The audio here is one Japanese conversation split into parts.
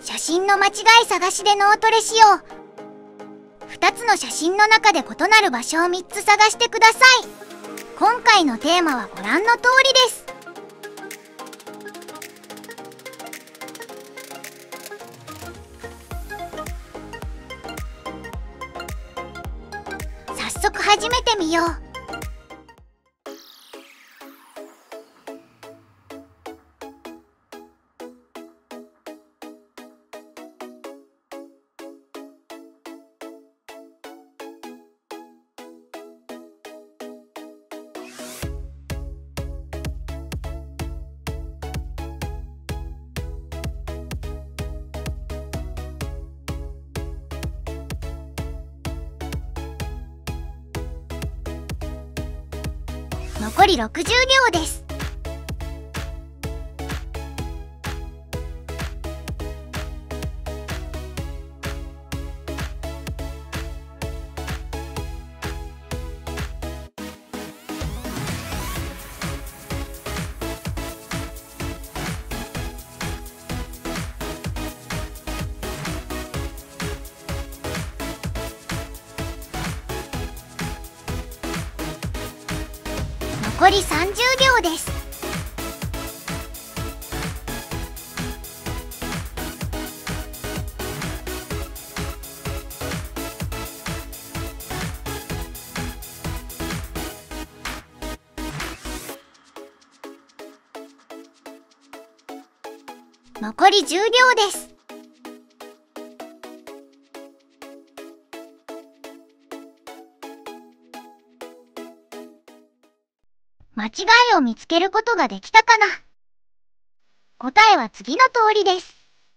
写真の間違い探しで脳トレしよう。2つの写真の中で異なる場所を3つ探してください。今回のテーマはご覧の通りです。早速始めてみよう。残り60秒です。残り30秒です。残り10秒です。間違いを見つけることができたかな？答えは次の通りです。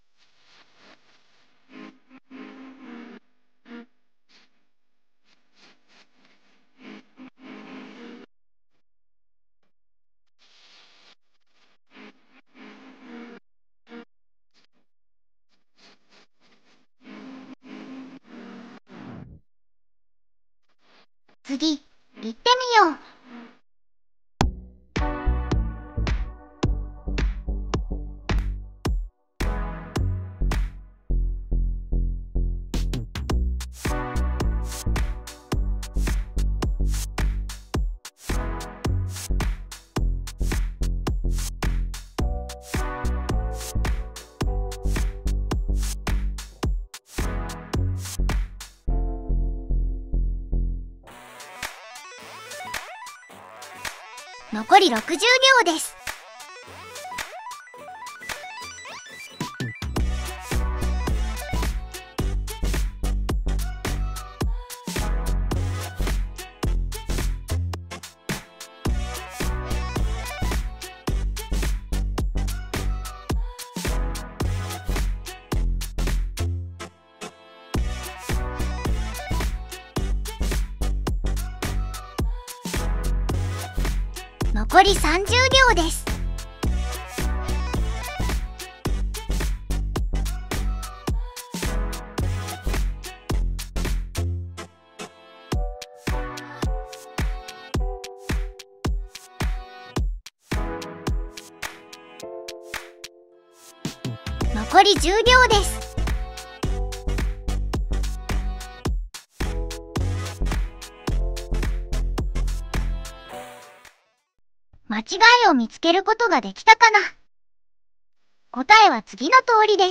次、行ってみよう。残り60秒です。残り30秒です。残り10秒です。間違いを見つけることができたかな？答えは次の通りです。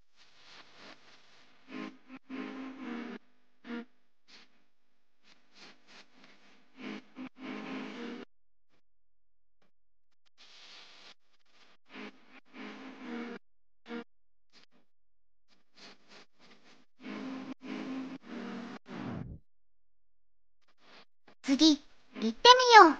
次、行ってみよう。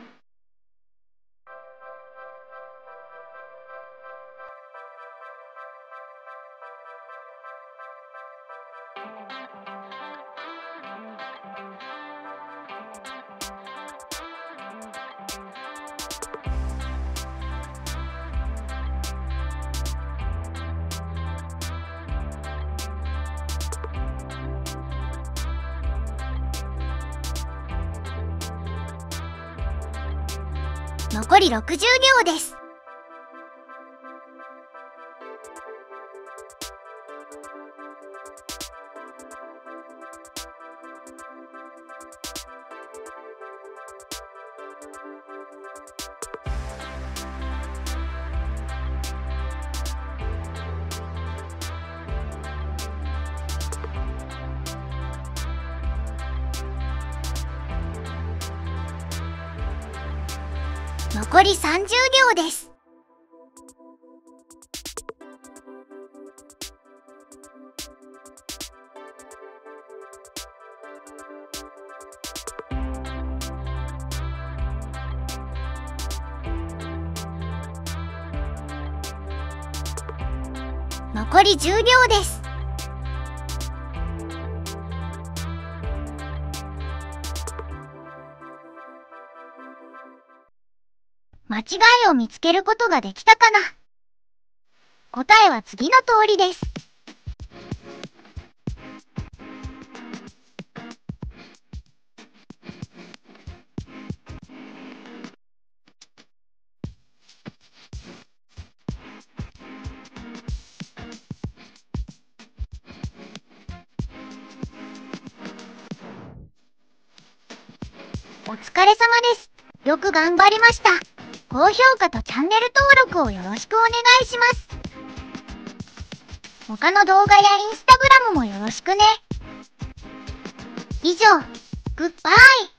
残り60秒です。 残り30秒です。残り10秒です。間違いを見つけることができたかな？答えは次の通りです。お疲れ様です。よく頑張りました。高評価とチャンネル登録をよろしくお願いします。他の動画やインスタグラムもよろしくね。以上、グッバイ。